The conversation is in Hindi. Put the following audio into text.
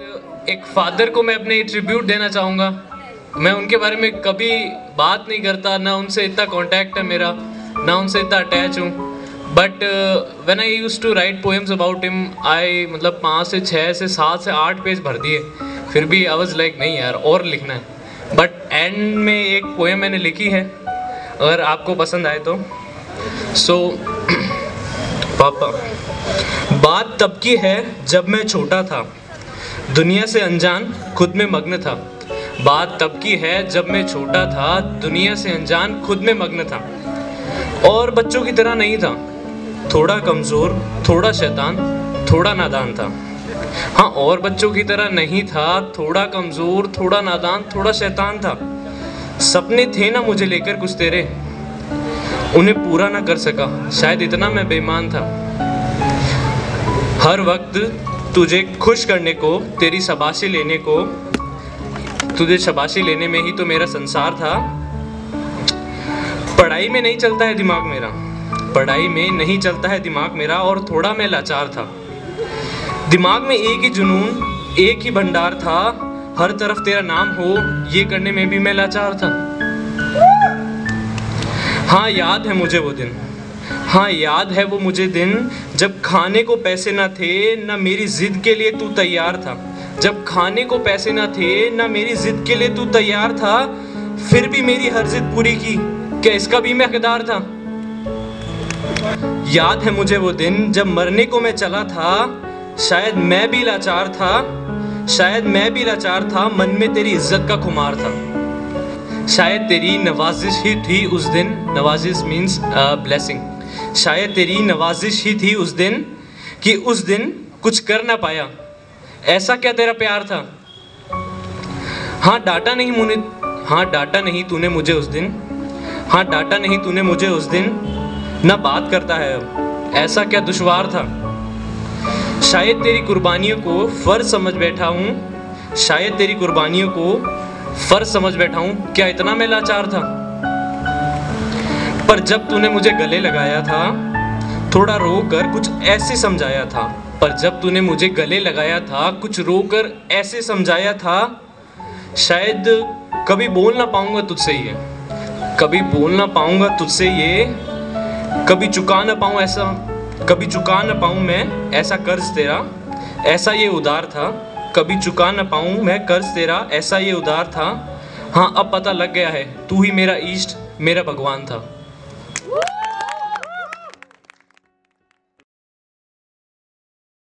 एक फादर को मैं अपने ट्रिब्यूट देना चाहूँगा। मैं उनके बारे में कभी बात नहीं करता, ना उनसे इतना कांटेक्ट है मेरा, ना उनसे इतना अटैच हूँ। But when I used to write poems about him, I मतलब 5 से 6 से 7 से 8 पेज भर दिए, फिर भी आई वाज लाइक नहीं यार और लिखना है। बट एंड में एक पोएम मैंने लिखी है, अगर आपको पसंद आए तो। सो पापा, बात तब की है जब मैं छोटा था, दुनिया से अनजान खुद में मग्न था। बात तब की है जब मैं छोटा था, दुनिया से अनजान खुद में मग्न था। और बच्चों की तरह नहीं था, थोड़ा कमज़ोर, थोड़ा शैतान, थोड़ा नादान था। हाँ, और बच्चों की तरह नहीं था, थोड़ा कमज़ोर, थोड़ा नादान, थोड़ा शैतान था। सपने थे ना मुझे लेकर कुछ तेरे, उन्हें पूरा ना कर सका, शायद इतना मैं बेईमान था। हर वक्त तुझे खुश करने को, तेरी शाबाशी लेने को, तुझे शाबाशी लेने में ही तो मेरा संसार था। पढ़ाई में नहीं चलता है दिमाग मेरा, पढ़ाई में नहीं चलता है दिमाग मेरा, और थोड़ा मैं लाचार था। दिमाग में एक ही जुनून, एक ही भंडार था, हर तरफ तेरा नाम हो, ये करने में भी मैं लाचार था। हाँ याद है मुझे वो दिन, हाँ याद है वो मुझे दिन, जब खाने को पैसे ना थे, ना मेरी जिद के लिए तू तैयार था। जब खाने को पैसे ना थे, ना मेरी जिद के लिए तू तैयार था, फिर भी मेरी हर जिद पूरी की, क्या इसका भी मैं हकदार था। याद है मुझे वो दिन जब मरने को मैं चला था, शायद मैं भी लाचार था, शायद मैं भी लाचार था, मन में तेरी इज्जत का खुमार था। शायद तेरी नवाजिश ही थी उस दिन, नवाजिश मीन्स ब्लेसिंग। शायद तेरी नवाजिश ही थी उस दिन कि उस दिन कुछ कर ना पाया, ऐसा क्या तेरा प्यार था। हाँ डांटा नहीं मुझे, हाँ डांटा नहीं तूने मुझे उस दिन, हाँ डांटा नहीं तूने मुझे उस दिन, ना बात करता है अब, ऐसा क्या दुश्वार था। शायद तेरी कुर्बानियों को फर्ज समझ बैठा हूँ, शायद तेरी कुर्बानियों को फर्ज समझ बैठा हूँ, क्या इतना मैं लाचार था। पर जब तूने मुझे गले लगाया था, थोड़ा रो कर कुछ ऐसे समझाया था। पर जब तूने मुझे गले लगाया था, कुछ रो कर ऐसे समझाया था, शायद कभी बोल ना पाऊंगा तुझसे ये, कभी बोल ना पाऊंगा तुझसे ये, कभी चुका ना पाऊं ऐसा, कभी चुका ना पाऊं मैं ऐसा कर्ज तेरा, ऐसा ये उधार था। कभी चुका ना पाऊं मैं कर्ज तेरा, ऐसा ये उधार था। हाँ अब पता लग गया है, तू ही मेरा इष्ट, मेरा भगवान था।